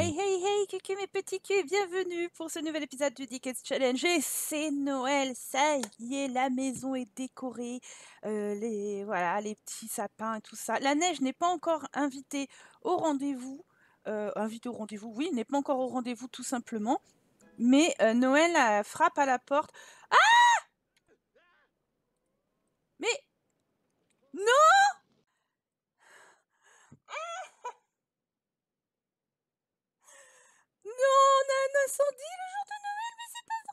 Hey, hey, hey, coucou mes petits culs, bienvenue pour ce nouvel épisode du Dickens Challenge. Et c'est Noël, ça y est, la maison est décorée, voilà, les petits sapins et tout ça. La neige n'est pas encore invitée au rendez-vous, oui, n'est pas encore au rendez-vous tout simplement. Mais Noël frappe à la porte. Ah! Mais non! Non, on a un incendie le jour de Noël, mais c'est pas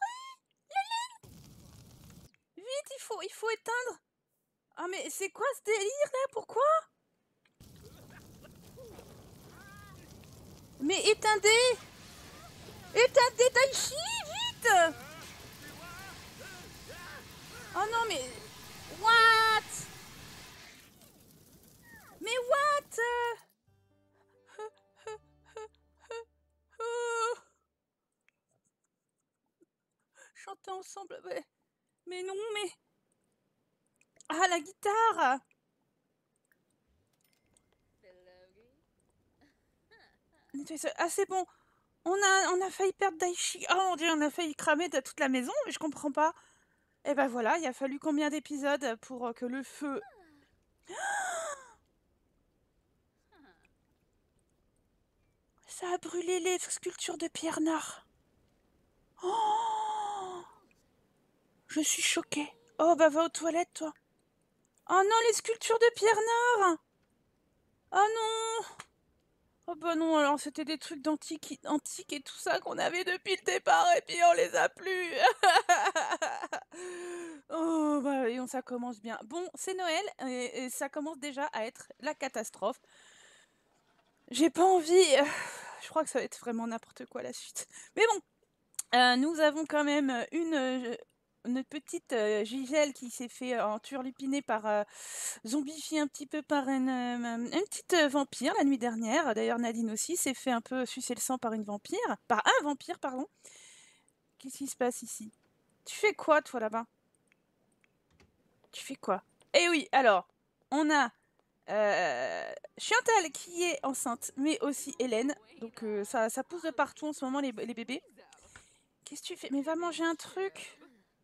vrai! Vite, il faut éteindre! Ah mais c'est quoi ce délire là? Pourquoi? Mais éteindez! Éteindez Daichi, vite! Oh non mais... What? Mais what? Oh, chanter ensemble, mais non, mais... Ah, la guitare! Ah, c'est bon. On a failli perdre Daichi. Oh mon dieu, on a failli cramer de toute la maison, mais je comprends pas. Et ben voilà, il a fallu combien d'épisodes pour que le feu... Ça a brûlé les sculptures de Pierre Nard. Oh, je suis choquée. Oh bah va aux toilettes, toi. Oh non, les sculptures de Pierre Nard! Oh non! Oh bah non, alors c'était des trucs antiques et tout ça qu'on avait depuis le départ et puis on les a plus. Oh bah et ça commence bien. Bon, c'est Noël et ça commence déjà à être la catastrophe. J'ai pas envie. Je crois que ça va être vraiment n'importe quoi la suite. Mais bon, nous avons quand même une petite Gisèle qui s'est fait enturlupiner par zombifiée un petit peu par une petite vampire la nuit dernière. D'ailleurs, Nadine aussi s'est fait un peu sucer le sang par une vampire. Par un vampire, pardon. Qu'est-ce qui se passe ici? Tu fais quoi, toi, là-bas? Tu fais quoi? Eh oui, alors, on a Chantal qui est enceinte, mais aussi Hélène. Donc, ça pousse de partout en ce moment, les bébés. Qu'est-ce que tu fais? Mais va manger un truc.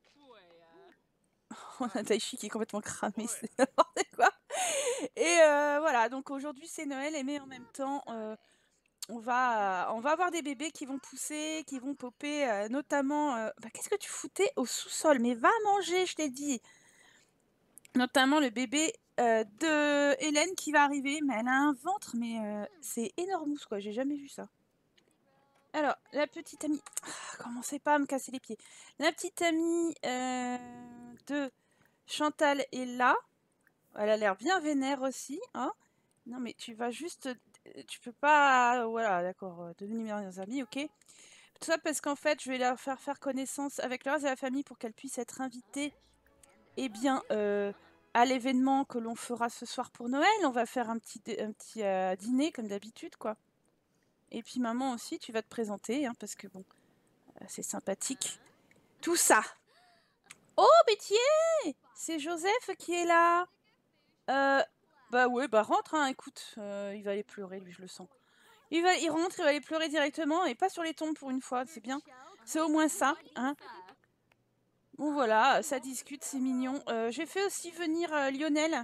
On a Taichi qui est complètement cramé, c'est n'importe quoi. Et voilà, donc aujourd'hui c'est Noël, mais en même temps, on va avoir des bébés qui vont pousser, qui vont popper, notamment... bah, qu'est-ce que tu foutais au sous-sol? Mais va manger, je t'ai dit! Notamment le bébé de Hélène qui va arriver, mais elle a un ventre, mais c'est énorme, quoi, j'ai jamais vu ça. Alors, la petite amie... Ah, commencez pas à me casser les pieds. La petite amie de Chantal est là. Elle a l'air bien vénère aussi, hein. Non, mais tu vas juste... Tu peux pas... Voilà, d'accord, devenir meilleurs amis, ok. Tout ça parce qu'en fait, je vais leur faire connaissance avec le reste de la famille pour qu'elle puisse être invitée, eh bien, à l'événement que l'on fera ce soir pour Noël. On va faire un petit dîner, comme d'habitude, quoi. Et puis maman aussi, tu vas te présenter, hein, parce que bon, c'est sympathique. Tout ça. Oh, Bétier! C'est Joseph qui est là. Bah ouais, bah rentre, hein, écoute. Il va aller pleurer, lui, je le sens. Il rentre, il va aller pleurer directement et pas sur les tombes pour une fois, c'est bien. C'est au moins ça, hein. Bon voilà, ça discute, c'est mignon. J'ai fait aussi venir Lionel.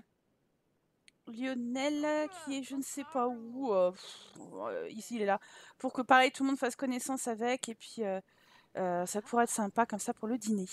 Lionel qui est je ne sais pas où. Ici, il est là. Pour que pareil, tout le monde fasse connaissance avec et puis ça pourrait être sympa comme ça pour le dîner.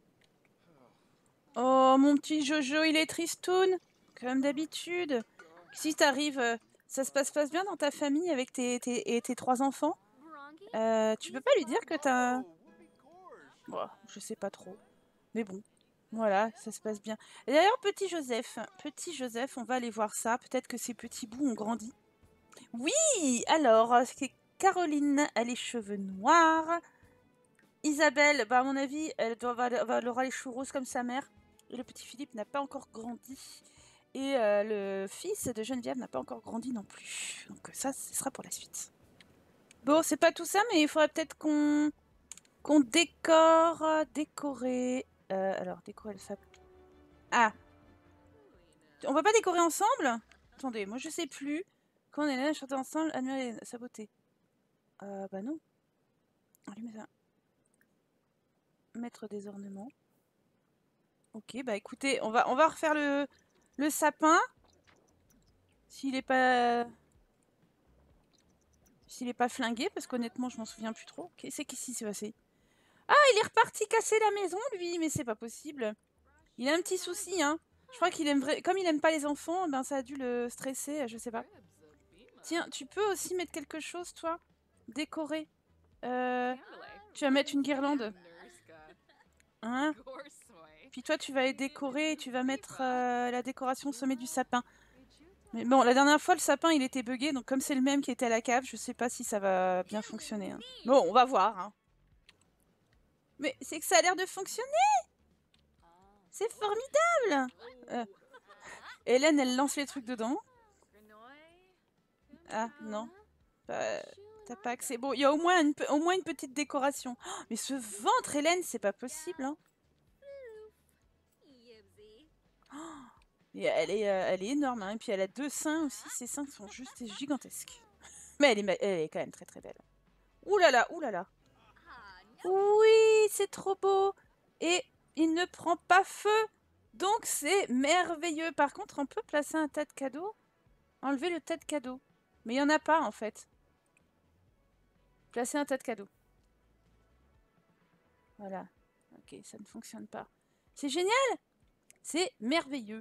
Oh, mon petit Jojo, il est tristoun, comme d'habitude. Si t'arrives, ça se passe bien dans ta famille avec tes 3 enfants? Tu peux pas lui dire que t'as... Bon, je sais pas trop. Mais bon, voilà, ça se passe bien. Et d'ailleurs, petit Joseph, on va aller voir ça. Peut-être que ces petits bouts ont grandi. Oui, alors, c'est Caroline a les cheveux noirs. Isabelle, bah à mon avis, elle aura les cheveux roses comme sa mère. Et le petit Philippe n'a pas encore grandi. Et le fils de Geneviève n'a pas encore grandi non plus. Donc ça, ce sera pour la suite. Bon, c'est pas tout ça, mais il faudrait peut-être qu'on décorer. Alors, décorer le sapin. Ah, on va pas décorer ensemble? Attendez, moi je sais plus. Quand on est là, chanter ensemble, admirer sa beauté. Bah non. Allume ça. Mettre des ornements. Ok, bah écoutez, on va refaire le sapin. S'il est pas... S'il est pas flingué, parce qu'honnêtement, je m'en souviens plus trop. Qu'est-ce qui s'est passé? Ah, il est reparti casser la maison, lui, mais c'est pas possible. Il a un petit souci, hein. Je crois qu'il aime... Comme il aime pas les enfants, ben ça a dû le stresser, je sais pas. Tiens, tu peux aussi mettre quelque chose, toi? Décorer. Tu vas mettre une guirlande. Hein? Puis toi, tu vas décorer et tu vas mettre la décoration au sommet du sapin. Mais bon, la dernière fois, le sapin, il était buggé, donc comme c'est le même qui était à la cave, je sais pas si ça va bien fonctionner. Hein. Bon, on va voir. Hein. Mais c'est que ça a l'air de fonctionner! C'est formidable! Hélène, elle lance les trucs dedans. Ah, non. T'as pas accès. Bon, il y a au moins une petite décoration. Oh, mais ce ventre, Hélène, c'est pas possible. Hein. Oh, et elle est énorme. Hein. Et puis elle a 2 seins aussi. Ses seins sont juste gigantesques. Mais elle est quand même très très belle. Ouh là là, ouh là là. Oui, c'est trop beau. Et il ne prend pas feu. Donc c'est merveilleux. Par contre, on peut placer un tas de cadeaux. Enlever le tas de cadeaux. Mais il n'y en a pas en fait. Placer un tas de cadeaux. Voilà. Ok, ça ne fonctionne pas. C'est génial! C'est merveilleux.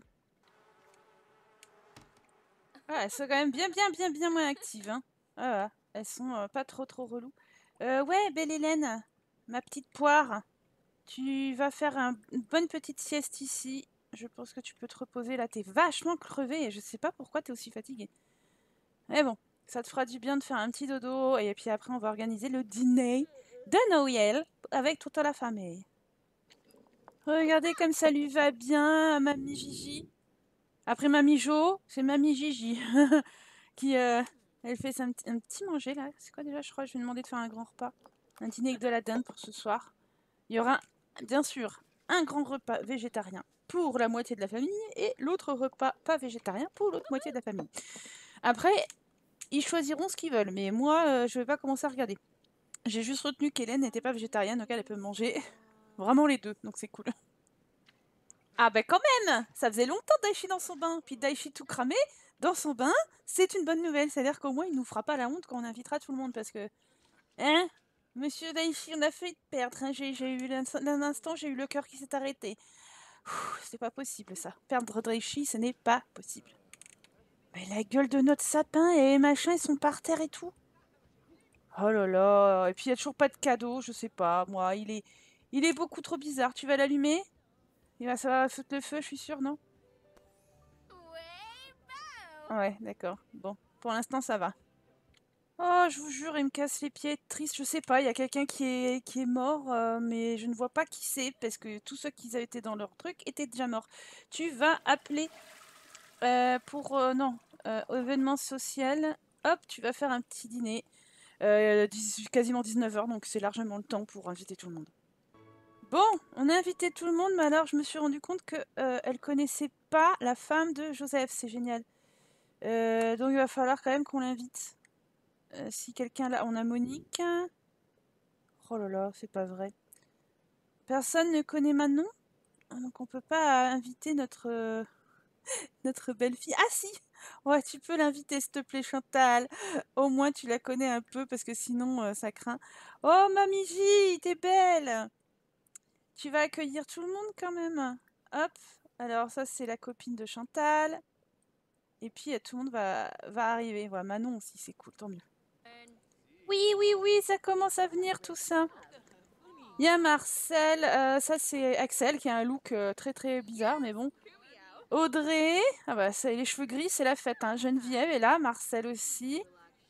Ah, elles sont quand même bien moins actives. Hein. Ah, elles sont pas trop reloues. Ouais, belle Hélène, ma petite poire, tu vas faire une bonne petite sieste ici. Je pense que tu peux te reposer. Là, t'es vachement crevée et je sais pas pourquoi t'es aussi fatiguée. Mais bon, ça te fera du bien de faire un petit dodo et puis après, on va organiser le dîner de Noël avec toute la famille. Regardez comme ça lui va bien à Mamie Gigi. Après Mamie Jo, c'est Mamie Gigi qui elle fait un petit manger là. C'est quoi déjà? Je crois que je vais demander de faire un grand repas. Un dîner avec de la dinde pour ce soir. Il y aura bien sûr un grand repas végétarien pour la moitié de la famille et l'autre repas pas végétarien pour l'autre moitié de la famille. Après, ils choisiront ce qu'ils veulent, mais moi je vais pas commencer à regarder. J'ai juste retenu qu'Hélène n'était pas végétarienne, donc elle peut manger vraiment les deux, donc c'est cool. Ah bah quand même! Ça faisait longtemps Daichi dans son bain. Puis Daichi tout cramé dans son bain, c'est une bonne nouvelle. C'est-à-dire qu'au moins il nous fera pas la honte quand on invitera tout le monde parce que... Hein? Monsieur Daichi, on a failli te perdre. Hein. J'ai eu d'un instant, j'ai eu le cœur qui s'est arrêté. C'est pas possible ça. Perdre Daichi, ce n'est pas possible. Mais la gueule de notre sapin et machin, ils sont par terre et tout. Oh là là. Et puis il y a toujours pas de cadeau, je sais pas. Moi, il est beaucoup trop bizarre. Tu vas l'allumer? Ça va foutre le feu, je suis sûre, non? Ouais, d'accord. Bon, pour l'instant, ça va. Oh, je vous jure, il me casse les pieds. Triste, je sais pas, il y a quelqu'un qui est mort, mais je ne vois pas qui c'est, parce que tous ceux qui avaient été dans leur truc étaient déjà morts. Tu vas appeler pour... non, événement social. Hop, tu vas faire un petit dîner. Quasiment 19h, donc c'est largement le temps pour inviter tout le monde. Bon, on a invité tout le monde, mais alors je me suis rendu compte que elle connaissait pas la femme de Joseph. C'est génial. Donc il va falloir quand même qu'on l'invite. Si quelqu'un là, on a Monique. Oh là là, c'est pas vrai. Personne ne connaît Manon, donc on peut pas inviter notre belle-fille. Ah si, ouais, tu peux l'inviter s'il te plaît, Chantal. Au moins tu la connais un peu parce que sinon ça craint. Oh Mamie J, t'es belle. Tu vas accueillir tout le monde quand même. Hop. Alors ça c'est la copine de Chantal. Et puis tout le monde va arriver. Voilà, Manon aussi, c'est cool, tant mieux. Oui, ça commence à venir tout ça. Il y a Marcel, ça c'est Axel qui a un look très très bizarre, mais bon. Audrey, ah bah ça, les cheveux gris, c'est la fête. Hein. Geneviève est là, Marcel aussi.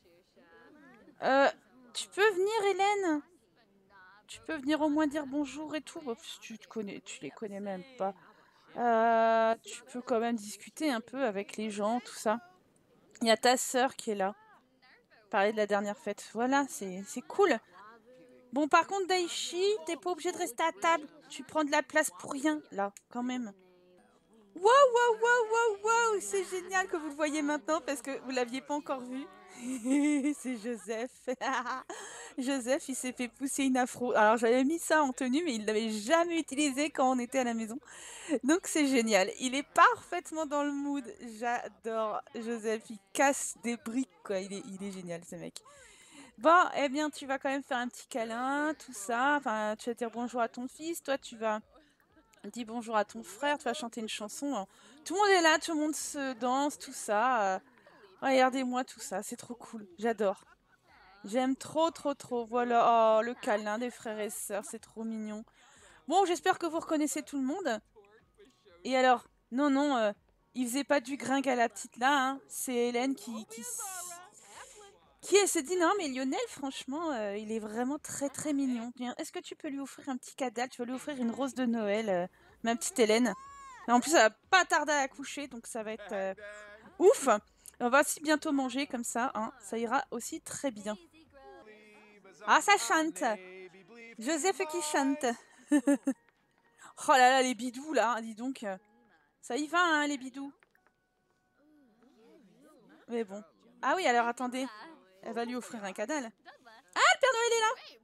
Tu peux venir, Hélène? Tu peux venir au moins dire bonjour et tout. Bon, tu les connais même pas. Tu peux quand même discuter un peu avec les gens, tout ça. Il y a ta sœur qui est là. Parler de la dernière fête. Voilà, c'est cool. Bon, par contre, Daichi, t'es pas obligé de rester à table. Tu prends de la place pour rien, là, quand même. Wow, c'est génial que vous le voyez maintenant parce que vous l'aviez pas encore vu. C'est Joseph. Joseph, il s'est fait pousser une afro. Alors j'avais mis ça en tenue, mais il l'avait jamais utilisé quand on était à la maison. Donc c'est génial. Il est parfaitement dans le mood. J'adore Joseph. Il casse des briques, quoi. Il est génial, ce mec. Bon, eh bien, tu vas quand même faire un petit câlin, tout ça. Enfin, tu vas dire bonjour à ton fils. Toi, tu vas dire bonjour à ton frère. Tu vas chanter une chanson. Hein. Tout le monde est là, tout le monde se danse, tout ça. Regardez-moi tout ça. C'est trop cool. J'adore. J'aime trop, trop, trop. Voilà. Oh, le câlin des frères et sœurs. C'est trop mignon. Bon, j'espère que vous reconnaissez tout le monde. Et alors, non, non, il faisait pas du gringue à la petite là, hein. C'est Hélène qui elle se dit non mais Lionel franchement il est vraiment très très mignon. Tiens, est-ce que tu peux lui offrir un petit cadeau? Tu vas lui offrir une rose de Noël, ma petite Hélène. Et en plus elle va pas tarder à accoucher donc ça va être ouf. On va aussi bientôt manger comme ça, hein. Ça ira aussi très bien. Ah ça chante. Joseph qui chante. Oh là là les bidous là, hein, dis donc. Ça y va hein les bidous. Mais bon. Ah oui alors attendez. Elle va lui offrir un cadeau. Ah, le Père Noël est là.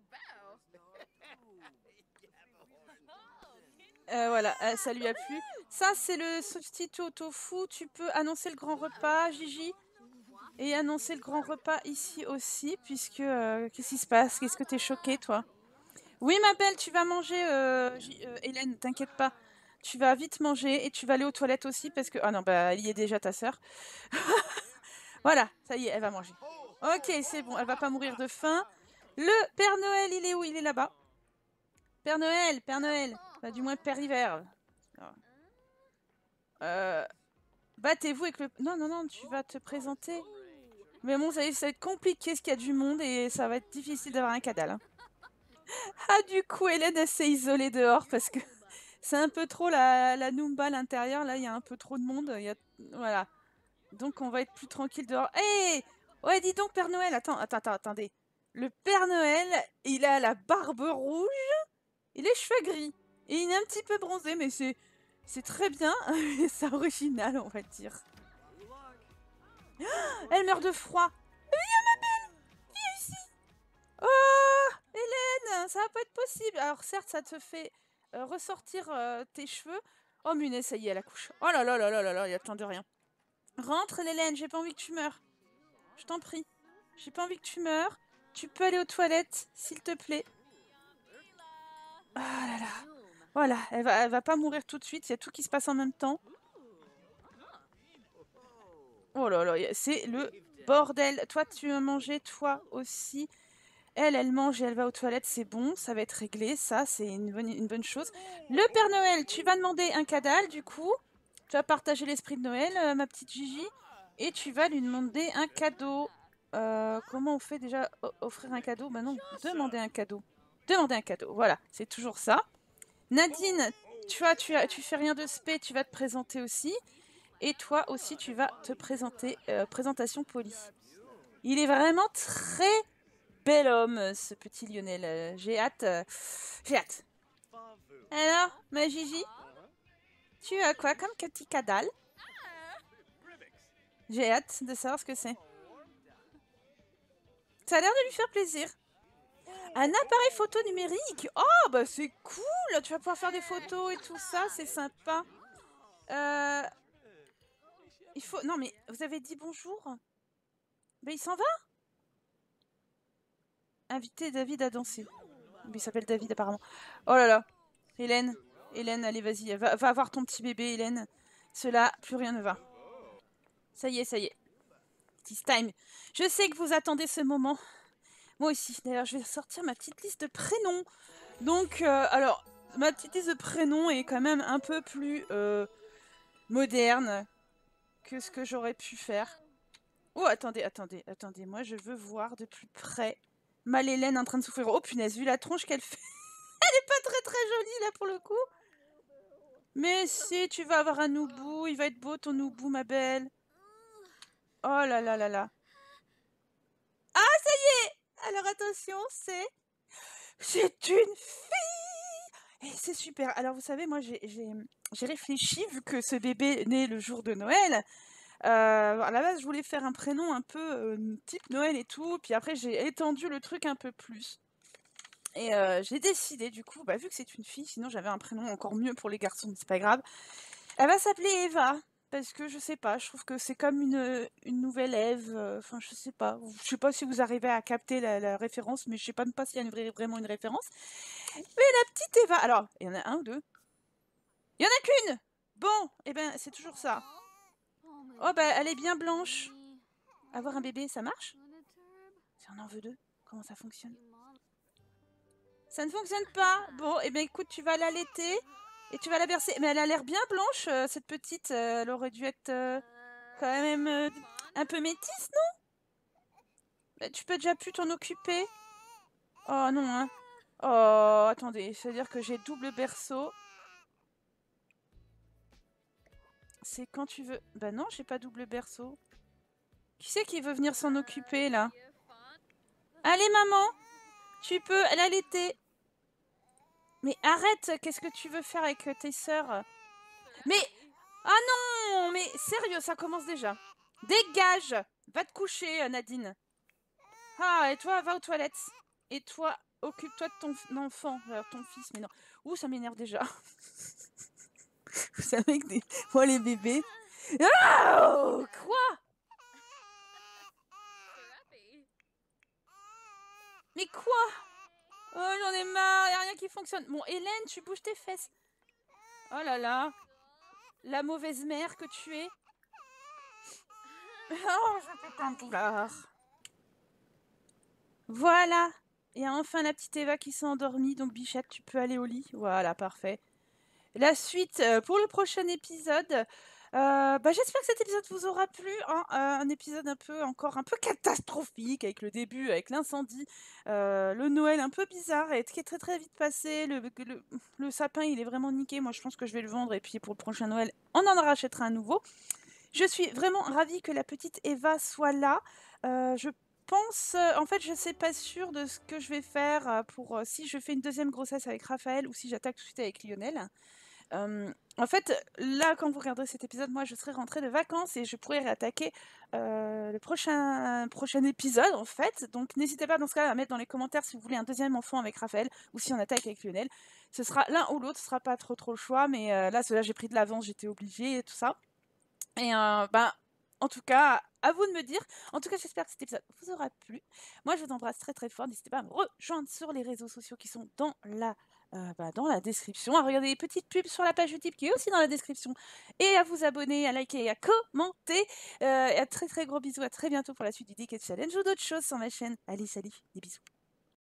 Voilà, ça lui a plu. Ça, c'est le substitut au tofu. Tu peux annoncer le grand repas, Gigi. Et annoncer le grand repas ici aussi, puisque... qu'est-ce qui se passe? Qu'est-ce que t'es choquée, toi? Oui, ma belle, tu vas manger, Hélène, t'inquiète pas. Tu vas vite manger et tu vas aller aux toilettes aussi, parce que... Ah non, bah, elle y est déjà, ta sœur. Voilà, ça y est, elle va manger. Ok, c'est bon, elle va pas mourir de faim. Le Père Noël, il est où? Il est là-bas. Père Noël, Père Noël. Bah, du moins Père Hiver. Battez-vous avec le... Non, non, non, tu vas te présenter. Mais bon, ça va être compliqué parce qu'il y a du monde et ça va être difficile d'avoir un cadal. Hein. Ah, du coup, Hélène, elle s'est isolée dehors parce que c'est un peu trop la Noomba à l'intérieur. Là, il y a un peu trop de monde. Voilà. Donc, on va être plus tranquille dehors. Hé ouais, dis donc, Père Noël. Attendez. Le Père Noël, il a la barbe rouge et les cheveux gris. Et il est un petit peu bronzé, mais c'est très bien. C'est original, on va dire. Elle meurt de froid. Viens, ma belle. Viens ici. Oh, Hélène, ça va pas être possible. Alors certes, ça te fait ressortir tes cheveux. Oh Munet, ça y est, elle accouche. Oh là là là là là là, il attend de rien. Rentre, Hélène, j'ai pas envie que tu meurs. Je t'en prie. J'ai pas envie que tu meurs. Tu peux aller aux toilettes, s'il te plaît. Ah là là. Voilà, elle va pas mourir tout de suite. Il y a tout qui se passe en même temps. Oh là là, c'est le bordel. Toi, tu as mangé, toi aussi. Elle mange et elle va aux toilettes, c'est bon, ça va être réglé, ça, c'est une bonne chose. Le Père Noël, tu vas demander un cadal, du coup. Tu vas partager l'esprit de Noël, ma petite Gigi. Et tu vas lui demander un cadeau. Comment on fait déjà offrir un cadeau? Bah non, demander un cadeau. Demander un cadeau, voilà, c'est toujours ça. Nadine, tu fais rien de spé, tu vas te présenter aussi. Et toi aussi, tu vas te présenter, présentation polie. Il est vraiment très bel homme, ce petit Lionel. J'ai hâte. J'ai hâte. Alors, ma Gigi, tu as quoi comme petit cadal? J'ai hâte de savoir ce que c'est. Ça a l'air de lui faire plaisir. Un appareil photo numérique. Oh, bah c'est cool. Tu vas pouvoir faire des photos et tout ça. C'est sympa. Il faut... Non, mais vous avez dit bonjour? Ben, il s'en va? Inviter David à danser. Il s'appelle David, apparemment. Oh là là. Hélène, allez, vas-y. Va voir ton petit bébé, Hélène. Cela, plus rien ne va. Ça y est, ça y est. It's time. Je sais que vous attendez ce moment. Moi aussi. D'ailleurs, je vais sortir ma petite liste de prénoms. Donc, alors, ma petite liste de prénoms est quand même un peu plus moderne que ce que j'aurais pu faire. Oh, attendez. Moi, je veux voir de plus près Marie-Hélène en train de souffrir. Oh, punaise, vu la tronche qu'elle fait. Elle est pas très très jolie, là, pour le coup. Mais si, tu vas avoir un noubou. Il va être beau, ton noubou, ma belle. Oh là là là là. Ah, ça y est! Alors attention, c'est une fille! Et c'est super. Alors vous savez, moi j'ai réfléchi, vu que ce bébé est né le jour de Noël, À la base, je voulais faire un prénom un peu type Noël et tout, puis après j'ai étendu le truc un peu plus. Et j'ai décidé du coup, vu que c'est une fille, sinon j'avais un prénom encore mieux pour les garçons, mais c'est pas grave. Elle va s'appeler Eva, parce que je sais pas, je trouve que c'est comme une nouvelle Ève, enfin je sais pas. Je sais pas si vous arrivez à capter la référence, mais je sais pas même pas s'il y a vraiment une référence. Mais la petite Eva, alors, il y en a un ou deux? Il y en a qu'une! Bon, et ben c'est toujours ça. Oh elle est bien blanche. Avoir un bébé, ça marche? Si on en veut deux, comment ça fonctionne? Ça ne fonctionne pas. Bon, et bien écoute, tu vas l'allaiter et tu vas la bercer. Mais elle a l'air bien blanche, cette petite. Elle aurait dû être quand même un peu métisse, non? Tu peux déjà plus t'en occuper. Oh non, hein. Oh, attendez, c'est-à-dire que j'ai double berceau. C'est quand tu veux. Bah non, j'ai pas double berceau. Qui c'est qui veut venir s'en occuper, là? Allez, maman, tu peux l'allaiter. Mais arrête, qu'est-ce que tu veux faire avec tes sœurs? Mais... Ah non, mais sérieux, ça commence déjà. Dégage! Va te coucher, Nadine. Ah, et toi, va aux toilettes. Et toi, occupe-toi de ton enfant, ton fils, mais non. Ouh, ça m'énerve déjà. Vous savez que moi, les bébés... Oh, quoi? Mais quoi? Oh, j'en ai marre, y a rien qui fonctionne. Bon, Hélène, tu bouges tes fesses. Oh là là. La mauvaise mère que tu es. Oh, je fais un douleur. Voilà. Et enfin la petite Eva qui s'est endormie. Donc Bichette, tu peux aller au lit. Voilà, parfait. La suite pour le prochain épisode. J'espère que cet épisode vous aura plu. Hein. Un épisode encore un peu catastrophique avec le début, avec l'incendie, le Noël un peu bizarre et qui est très très vite passé. Le sapin, il est vraiment niqué. Moi, je pense que je vais le vendre et puis pour le prochain Noël, on en rachètera un nouveau. Je suis vraiment ravie que la petite Eva soit là. Je pense, en fait, je sais pas sûre de ce que je vais faire pour si je fais une deuxième grossesse avec Raphaël ou si j'attaque tout de suite avec Lionel. En fait, là, quand vous regarderez cet épisode, moi, je serai rentrée de vacances et je pourrai réattaquer le prochain épisode, en fait. Donc, n'hésitez pas dans ce cas à mettre dans les commentaires si vous voulez un deuxième enfant avec Raphaël ou si on attaque avec Lionel. Ce sera l'un ou l'autre, ce sera pas trop le choix, mais là, j'ai pris de l'avance, j'étais obligée et tout ça. Et en tout cas, à vous de me dire. En tout cas, j'espère que cet épisode vous aura plu. Moi, je vous embrasse très très fort. N'hésitez pas à me rejoindre sur les réseaux sociaux qui sont dans la description, à regarder les petites pubs sur la page YouTube qui est aussi dans la description, et à vous abonner, à liker et à commenter. Et à très très gros bisous, à très bientôt pour la suite du Decade Challenge ou d'autres choses sur ma chaîne. Allez, salut, des bisous.